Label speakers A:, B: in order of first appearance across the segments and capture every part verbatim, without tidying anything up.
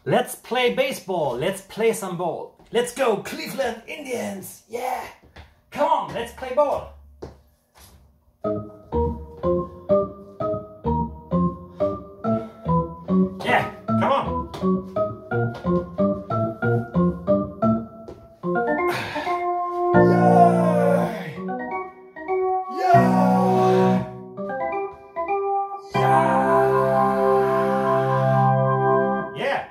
A: Let's play baseball. Let's play some ball. Let's go, Cleveland Indians. Yeah. Come on, let's play ball. Yeah, come on. Yeah. Yeah. Yeah. Yeah.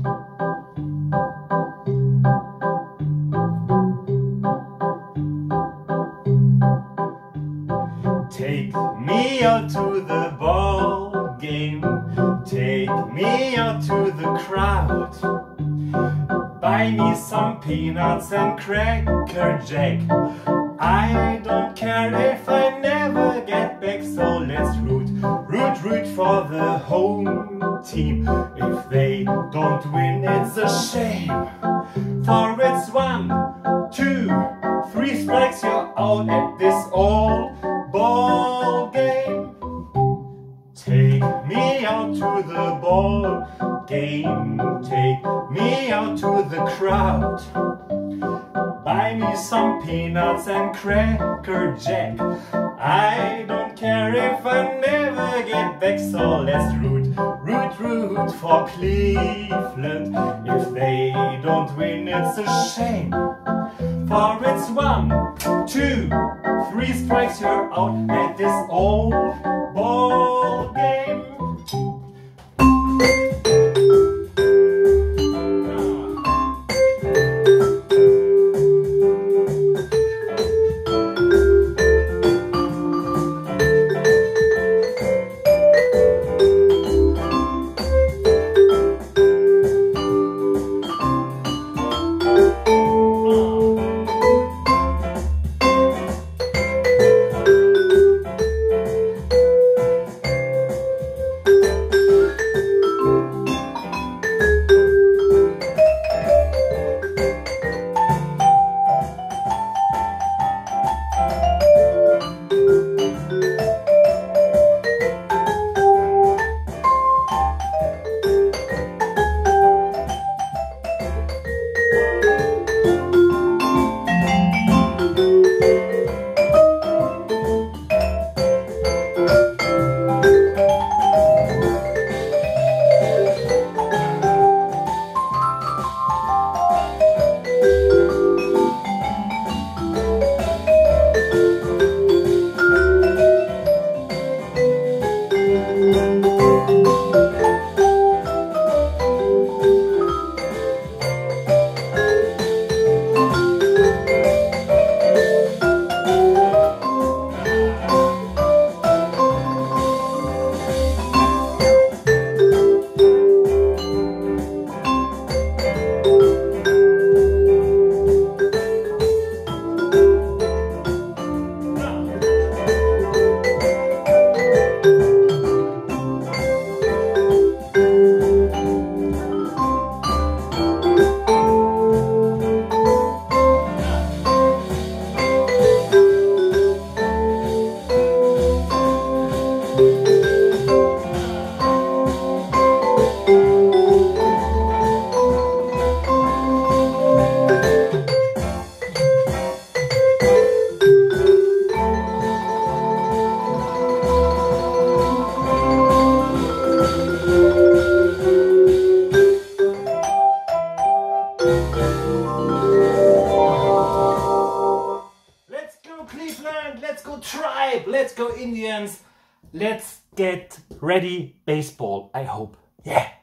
A: Take me out to the ball game. Take me out to the crowd. Buy me some peanuts and cracker jack. I don't care if I never get back, so let's root, root, root for the home team. If they don't win, it's a shame. For it's one, two, three strikes, you're out at this old ball game. Take me out to the ball game. Take me out to the crowd. Buy me some peanuts and cracker jack. I don't care if I never get back, so let's root, root, root for Cleveland. If they don't win, it's a shame. For it's one, two, three strikes, you're out at this old ball game. Let's go Cleveland, let's go Tribe, let's go Indians, let's get ready baseball, I hope. Yeah.